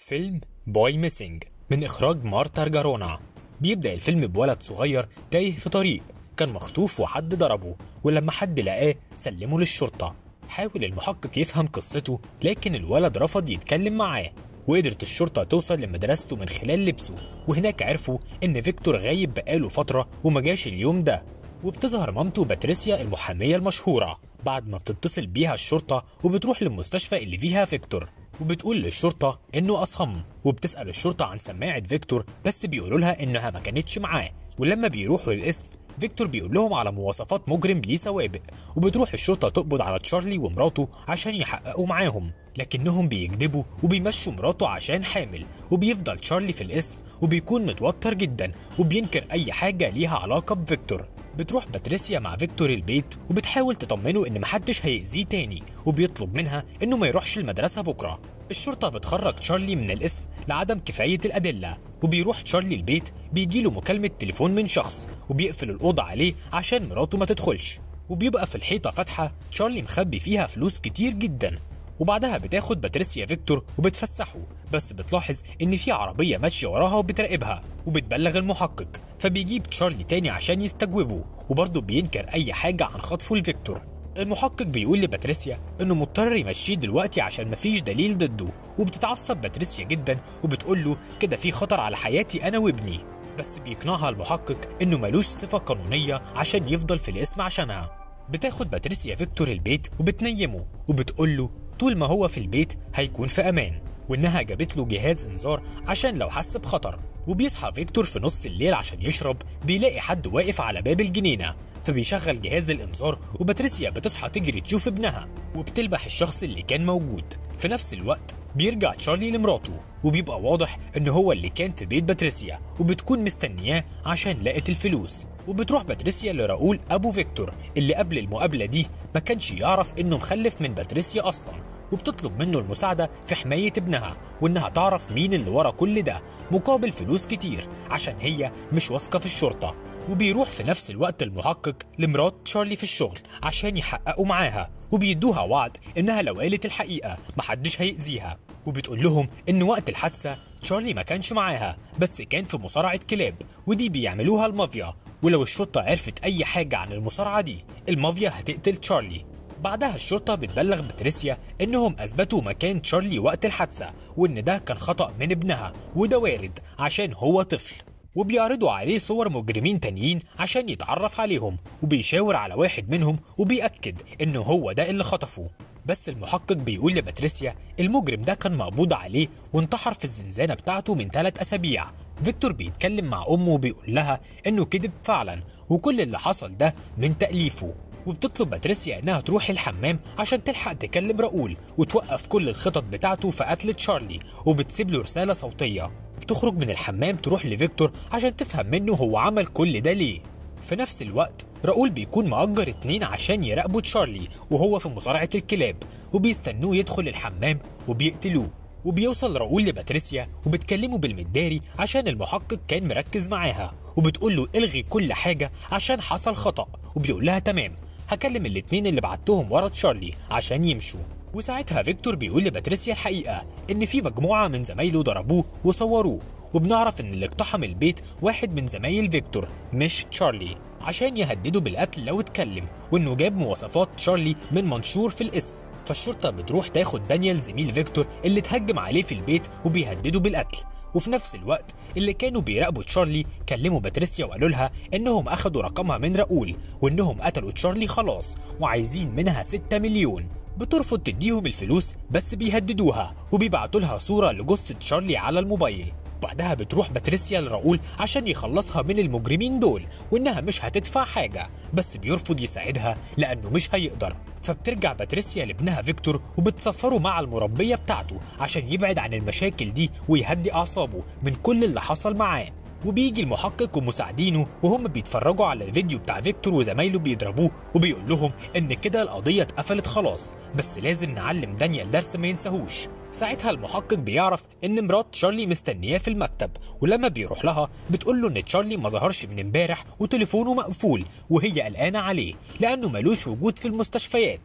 فيلم بوي ميسنج من إخراج مارتا جارونا. بيبدأ الفيلم بولد صغير تايه في طريق، كان مخطوف وحد ضربه، ولما حد لقاه سلمه للشرطة. حاول المحقق يفهم قصته لكن الولد رفض يتكلم معاه، وقدرت الشرطة توصل لمدرسته من خلال لبسه، وهناك عرفوا إن فيكتور غايب بقاله فترة ومجاش اليوم ده. وبتظهر مامته باتريسيا المحامية المشهورة بعد ما بتتصل بيها الشرطة، وبتروح للمستشفى اللي فيها فيكتور وبتقول للشرطة إنه أصم، وبتسأل الشرطة عن سماعة فيكتور بس بيقولوا لها إنها ما كانتش معاه. ولما بيروحوا للقسم فيكتور بيقول لهم على مواصفات مجرم ليه سوابق، وبتروح الشرطة تقبض على تشارلي ومراته عشان يحققوا معاهم، لكنهم بيكذبوا وبيمشوا مراته عشان حامل. وبيفضل تشارلي في القسم وبيكون متوتر جدا وبينكر أي حاجة ليها علاقة بفيكتور. بتروح باتريسيا مع فيكتور البيت وبتحاول تطمنه ان محدش هيأذيه تاني، وبيطلب منها انه ما يروحش المدرسة بكرة. الشرطة بتخرج تشارلي من القسم لعدم كفاية الأدلة، وبيروح تشارلي البيت بيجيله مكالمة تليفون من شخص وبيقفل الأوضة عليه عشان مراته ما تدخلش، وبيبقى في الحيطة فتحة تشارلي مخبي فيها فلوس كتير جدا. وبعدها بتاخد باتريسيا فيكتور وبتفسحه، بس بتلاحظ ان في عربية ماشية وراها وبتراقبها، وبتبلغ المحقق، فبيجيب تشارلي تاني عشان يستجوبه، وبرضه بينكر اي حاجة عن خطفه لفيكتور. المحقق بيقول لباتريسيا انه مضطر يمشيه دلوقتي عشان مفيش دليل ضده، وبتتعصب باتريسيا جدا وبتقول له كده في خطر على حياتي انا وابني، بس بيقنعها المحقق انه ملوش صفة قانونية عشان يفضل في القسم عشانها. بتاخد باتريسيا فيكتور البيت وبتنيمه، وبتقول له طول ما هو في البيت هيكون في امان، وانها جابت له جهاز انذار عشان لو حس بخطر. وبيصحى فيكتور في نص الليل عشان يشرب، بيلاقي حد واقف على باب الجنينة، فبيشغل جهاز الانذار، وباتريسيا بتصحى تجري تشوف ابنها وبتلبح الشخص اللي كان موجود. في نفس الوقت بيرجع تشارلي لمراته، وبيبقى واضح ان هو اللي كان في بيت باتريسيا، وبتكون مستنياه عشان لقت الفلوس. وبتروح باتريسيا لراؤول ابو فيكتور اللي قبل المقابلة دي ما كانش يعرف انه مخلف من باتريسيا اصلا، وبتطلب منه المساعدة في حماية ابنها، وانها تعرف مين اللي ورا كل ده مقابل فلوس كتير عشان هي مش واثقة في الشرطة. وبيروح في نفس الوقت المحقق لمرات تشارلي في الشغل عشان يحققوا معاها، وبيدوها وعد انها لو قالت الحقيقة محدش هيأذيها. وبتقول لهم ان وقت الحادثة تشارلي ما كانش معاها، بس كان في مصارعة كلاب، ودي بيعملوها المافيا، ولو الشرطة عرفت اي حاجة عن المصارعة دي المافيا هتقتل تشارلي. بعدها الشرطة بتبلغ باتريسيا انهم اثبتوا مكان تشارلي وقت الحادثة، وان ده كان خطأ من ابنها، وده وارد عشان هو طفل. وبيعرضوا عليه صور مجرمين تانيين عشان يتعرف عليهم، وبيشاور على واحد منهم وبيأكد انه هو ده اللي خطفه. بس المحقق بيقول لباتريسيا المجرم ده كان مقبوض عليه وانتحر في الزنزانة بتاعته من 3 أسابيع. فيكتور بيتكلم مع أمه وبيقول لها انه كذب فعلا، وكل اللي حصل ده من تأليفه. وبتطلب باتريسيا انها تروح الحمام عشان تلحق تكلم راؤول وتوقف كل الخطط بتاعته في قتل تشارلي، وبتسيب له رسالة صوتية. بتخرج من الحمام تروح لفيكتور عشان تفهم منه هو عمل كل ده ليه. في نفس الوقت راؤول بيكون مأجر 2 عشان يراقبوا تشارلي وهو في مصارعة الكلاب، وبيستنوه يدخل الحمام وبيقتلوه. وبيوصل راؤول لباتريسيا وبتكلمه بالمداري عشان المحقق كان مركز معاها، وبتقول له الغي كل حاجة عشان حصل خطأ، وبيقول لها تمام هكلم ال2 اللي بعتهم ورا تشارلي عشان يمشوا. وساعتها فيكتور بيقول لباتريسيا الحقيقة ان في مجموعة من زمايله ضربوه وصوروه، وبنعرف ان اللي اقتحم البيت واحد من زمايل فيكتور مش تشارلي، عشان يهدده بالقتل لو اتكلم، وانه جاب مواصفات تشارلي من منشور في الاسم. فالشرطة بتروح تاخد دانيال زميل فيكتور اللي اتهجم عليه في البيت وبيهدده بالقتل. وفي نفس الوقت اللي كانوا بيراقبوا تشارلي كلموا باتريسيا وقالوا لها انهم اخدوا رقمها من راؤول، وانهم قتلوا تشارلي خلاص وعايزين منها 6 مليون. بترفض تديهم الفلوس بس بيهددوها، وبيبعتوا لها صورة لجثة تشارلي على الموبايل. بعدها بتروح باتريسيا لراؤول عشان يخلصها من المجرمين دول، وانها مش هتدفع حاجة، بس بيرفض يساعدها لانه مش هيقدر. فبترجع باتريسيا لابنها فيكتور وبتسفره مع المربية بتاعته عشان يبعد عن المشاكل دي ويهدي اعصابه من كل اللي حصل معاه. وبيجي المحقق ومساعدينه وهم بيتفرجوا على الفيديو بتاع فيكتور وزمايله بيضربوه، وبيقول لهم ان كده القضية اتقفلت خلاص، بس لازم نعلم دانيال درس ما ينساهوش. ساعتها المحقق بيعرف ان مرات تشارلي مستنياه في المكتب، ولما بيروح لها بتقول له ان تشارلي ما ظهرش من امبارح وتليفونه مقفول، وهي قلقانة عليه لانه ملوش وجود في المستشفيات.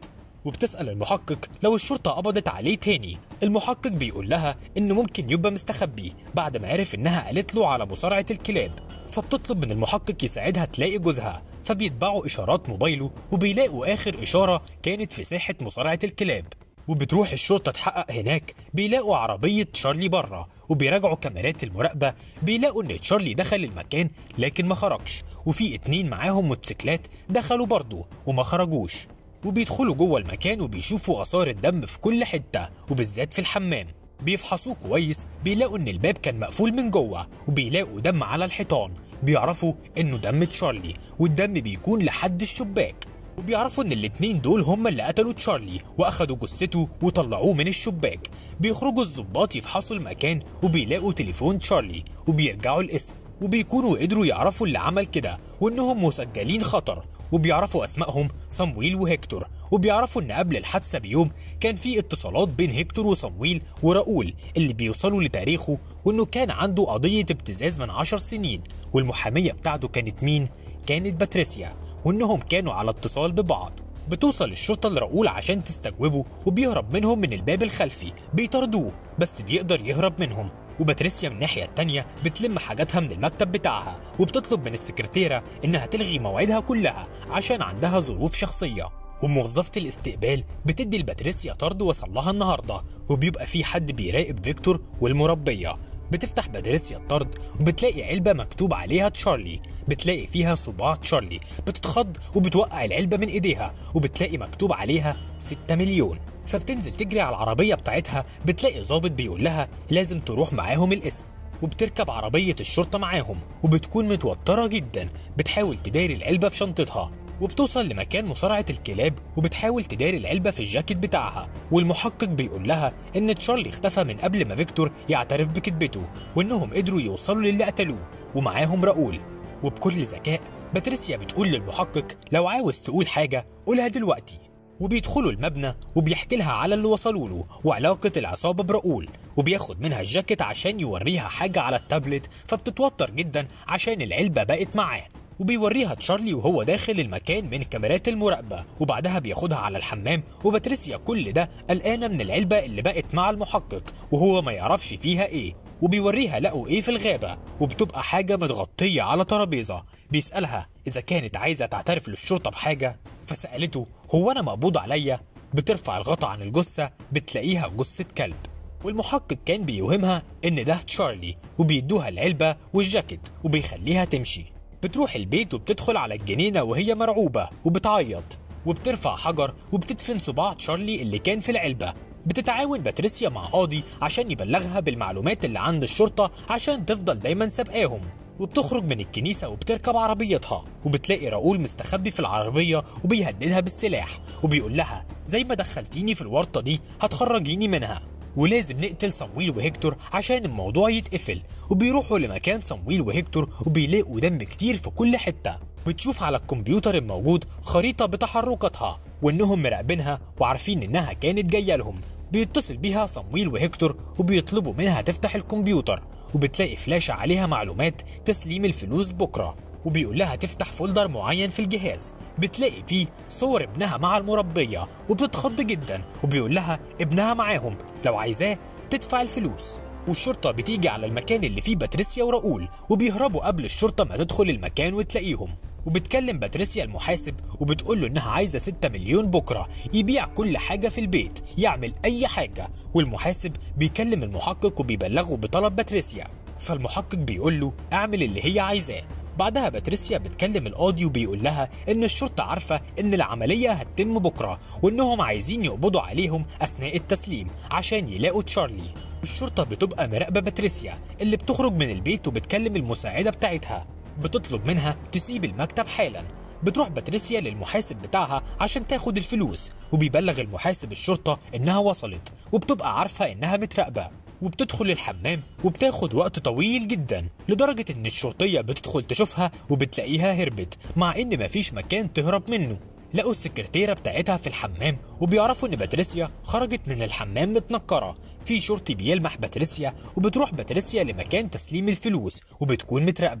وبتسأل المحقق لو الشرطة قبضت عليه تاني. المحقق بيقول لها إنه ممكن يبقى مستخبي بعد ما عرف إنها قالت له على مصارعة الكلاب، فبتطلب من المحقق يساعدها تلاقي جوزها. فبيتبعوا إشارات موبايله وبيلاقوا آخر إشارة كانت في ساحة مصارعة الكلاب. وبتروح الشرطة تحقق هناك، بيلاقوا عربية تشارلي بره، وبيراجعوا كاميرات المراقبة بيلاقوا إن تشارلي دخل المكان لكن ما خرجش، وفي 2 معاهم موتوسيكلات دخلوا برضه وما خرجوش. وبيدخلوا جوه المكان وبيشوفوا آثار الدم في كل حتة وبالذات في الحمام. بيفحصوه كويس بيلاقوا إن الباب كان مقفول من جوه، وبيلاقوا دم على الحيطان. بيعرفوا إنه دم تشارلي، والدم بيكون لحد الشباك. وبيعرفوا ان الاتنين دول هم اللي قتلوا تشارلي واخدوا جثته وطلعوه من الشباك. بيخرجوا الضباط يفحصوا المكان وبيلاقوا تليفون تشارلي، وبيرجعوا الاسم وبيكونوا قدروا يعرفوا اللي عمل كده وانهم مسجلين خطر. وبيعرفوا اسمائهم صمويل وهيكتور. وبيعرفوا ان قبل الحادثه بيوم كان في اتصالات بين هيكتور وصمويل وراؤول اللي بيوصلوا لتاريخه، وانه كان عنده قضيه ابتزاز من 10 سنين، والمحاميه بتاعته كانت مين؟ كانت باتريسيا، وانهم كانوا على اتصال ببعض. بتوصل الشرطه لراؤول عشان تستجوبه، وبيهرب منهم من الباب الخلفي. بيطاردوه بس بيقدر يهرب منهم. وباتريسيا من الناحيه التانيه بتلم حاجاتها من المكتب بتاعها، وبتطلب من السكرتيره انها تلغي مواعيدها كلها عشان عندها ظروف شخصيه. وموظفة الاستقبال بتدي لباتريسيا طرد وصلها النهارده، وبيبقى في حد بيراقب فيكتور والمربيه. بتفتح باتريسيا الطرد وبتلاقي علبة مكتوب عليها تشارلي، بتلاقي فيها صباع تشارلي. بتتخض وبتوقع العلبة من ايديها، وبتلاقي مكتوب عليها 6 مليون. فبتنزل تجري على العربية بتاعتها، بتلاقي ضابط بيقول لها لازم تروح معاهم القسم. وبتركب عربية الشرطة معاهم، وبتكون متوترة جدا. بتحاول تداري العلبة في شنطتها، وبتوصل لمكان مصارعة الكلاب وبتحاول تداري العلبة في الجاكيت بتاعها. والمحقق بيقول لها إن تشارلي اختفى من قبل ما فيكتور يعترف بكذبته، وإنهم قدروا يوصلوا للي قتلوه ومعاهم راؤول. وبكل ذكاء باتريسيا بتقول للمحقق لو عاوز تقول حاجة قولها دلوقتي. وبيدخلوا المبنى وبيحكي لها على اللي وصلوا له وعلاقة العصابة براؤول، وبياخد منها الجاكيت عشان يوريها حاجة على التابلت. فبتتوتر جدا عشان العلبة بقت معاه. وبيوريها تشارلي وهو داخل المكان من كاميرات المراقبة، وبعدها بياخدها على الحمام. وباتريسيا كل ده قلقانة من العلبة اللي بقت مع المحقق وهو ما يعرفش فيها ايه. وبيوريها لقوا ايه في الغابة، وبتبقى حاجة متغطية على ترابيزة. بيسألها إذا كانت عايزة تعترف للشرطة بحاجة، فسألته هو أنا مقبوض عليا؟ بترفع الغطا عن الجثة بتلاقيها جثة كلب. والمحقق كان بيوهمها إن ده تشارلي، وبيدوها العلبة والجاكيت وبيخليها تمشي. بتروح البيت وبتدخل على الجنينة وهي مرعوبة وبتعيط، وبترفع حجر وبتدفن صباع تشارلي اللي كان في العلبة. بتتعاون باتريسيا مع قاضي عشان يبلغها بالمعلومات اللي عند الشرطة عشان تفضل دايما سابقاهم. وبتخرج من الكنيسة وبتركب عربيتها، وبتلاقي راؤول مستخبي في العربية وبيهددها بالسلاح، وبيقول لها زي ما دخلتيني في الورطة دي هتخرجيني منها، ولازم نقتل صمويل وهيكتور عشان الموضوع يتقفل. وبيروحوا لمكان صمويل وهيكتور وبيلاقوا دم كتير في كل حتة. بتشوف على الكمبيوتر الموجود خريطة بتحركاتها وانهم مراقبينها وعارفين انها كانت جاية لهم. بيتصل بيها صمويل وهيكتور وبيطلبوا منها تفتح الكمبيوتر، وبتلاقي فلاشة عليها معلومات تسليم الفلوس بكرة. وبيقول لها تفتح فولدر معين في الجهاز، بتلاقي فيه صور ابنها مع المربية وبتتخض جدا. وبيقول لها ابنها معاهم لو عايزاه تدفع الفلوس. والشرطة بتيجي على المكان اللي فيه باتريسيا وراؤول، وبيهربوا قبل الشرطة ما تدخل المكان وتلاقيهم. وبتكلم باتريسيا المحاسب وبتقول له انها عايزة 6 مليون بكرة يبيع كل حاجة في البيت، يعمل اي حاجة. والمحاسب بيكلم المحقق وبيبلغه بطلب باتريسيا، فالمحقق بيقول له اعمل اللي هي عايزاه. بعدها باتريسيا بتكلم القاضي وبيقول لها ان الشرطة عارفة ان العملية هتتم بكرة، وانهم عايزين يقبضوا عليهم اثناء التسليم عشان يلاقوا تشارلي. الشرطة بتبقى مراقبة باتريسيا اللي بتخرج من البيت وبتكلم المساعدة بتاعتها، بتطلب منها تسيب المكتب حالا. بتروح باتريسيا للمحاسب بتاعها عشان تاخد الفلوس، وبيبلغ المحاسب الشرطة انها وصلت، وبتبقى عارفة انها متراقبة. وبتدخل الحمام وبتاخد وقت طويل جدا لدرجة ان الشرطية بتدخل تشوفها وبتلاقيها هربت، مع ان مفيش مكان تهرب منه. لقوا السكرتيرة بتاعتها في الحمام وبيعرفوا ان باتريسيا خرجت من الحمام متنكرة. في شرطي بيلمح باتريسيا وبتروح باتريسيا لمكان تسليم الفلوس وبتكون متراقبة.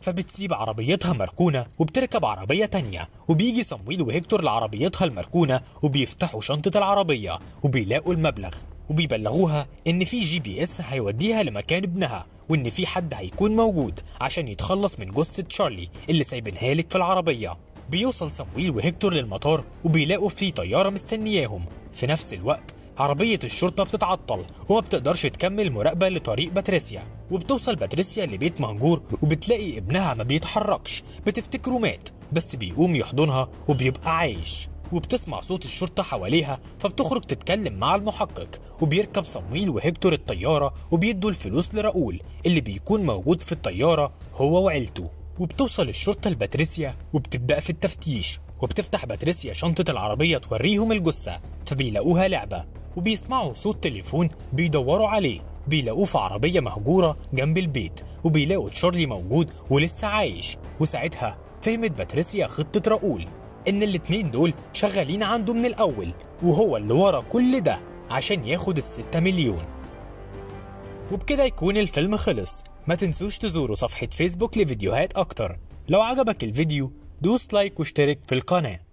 فبتسيب عربيتها مركونة وبتركب عربية تانية، وبيجي صمويل وهيكتور لعربيتها المركونة وبيفتحوا شنطة العربية وبيلاقوا المبلغ، وبيبلغوها إن في GPS هيوديها لمكان ابنها، وإن في حد هيكون موجود عشان يتخلص من جثة تشارلي اللي سايبينها لك في العربية. بيوصل صمويل وهيكتور للمطار وبيلاقوا في طيارة مستنياهم. في نفس الوقت عربية الشرطة بتتعطل وما بتقدرش تكمل مراقبة لطريق باتريسيا، وبتوصل باتريسيا لبيت مهجور وبتلاقي ابنها ما بيتحركش، بتفتكره مات بس بيقوم يحضنها وبيبقى عايش، وبتسمع صوت الشرطة حواليها فبتخرج تتكلم مع المحقق، وبيركب صمويل وهيكتور الطيارة وبيدوا الفلوس لراؤول اللي بيكون موجود في الطيارة هو وعيلته. وبتوصل الشرطة لباتريسيا وبتبدأ في التفتيش، وبتفتح باتريسيا شنطة العربية توريهم الجثة، فبيلاقوها لعبة، وبيسمعوا صوت تليفون بيدوروا عليه، بيلاقوه في عربية مهجورة جنب البيت، وبيلاقوا تشارلي موجود ولسه عايش. وساعتها فهمت باتريسيا خطة راؤول إن الاتنين دول شغالين عنده من الأول، وهو اللي ورا كل ده عشان ياخد ال6 مليون. وبكده يكون الفيلم خلص. ما تنسوش تزوروا صفحة فيسبوك لفيديوهات أكتر. لو عجبك الفيديو دوس لايك واشترك في القناة.